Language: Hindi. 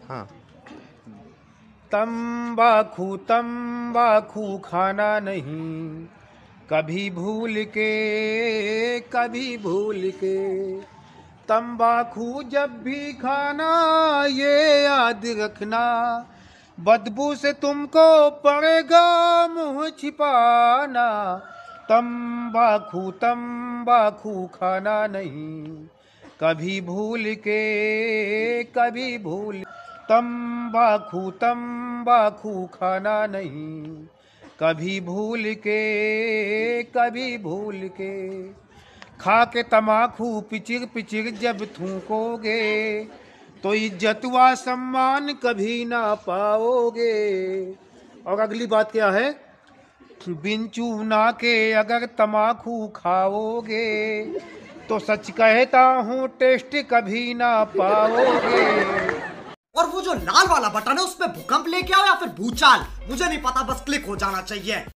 हाँ। तंबाकू तंबाकू खाना नहीं, कभी भूल के, कभी भूल के। तंबाकू जब भी खाना ये याद रखना, बदबू से तुमको पड़ेगा मुंह छिपाना। तंबाकू तंबाकू खाना नहीं, कभी भूल के, कभी भूल। तंबाकू तंबाकू खाना नहीं, कभी भूल के, कभी भूल के। खा के तमाकू पिचिर पिचिर जब थूकोगे, तो इज्जत व सम्मान कभी ना पाओगे। और अगली बात क्या है? बिन चूना के अगर तमाकू खाओगे, तो सच कहता हूँ टेस्ट कभी ना पाओगे। और वो जो लाल वाला बटन है उस पे भूकंप लेके आओ या फिर भूचाल, मुझे नहीं पता, बस क्लिक हो जाना चाहिए।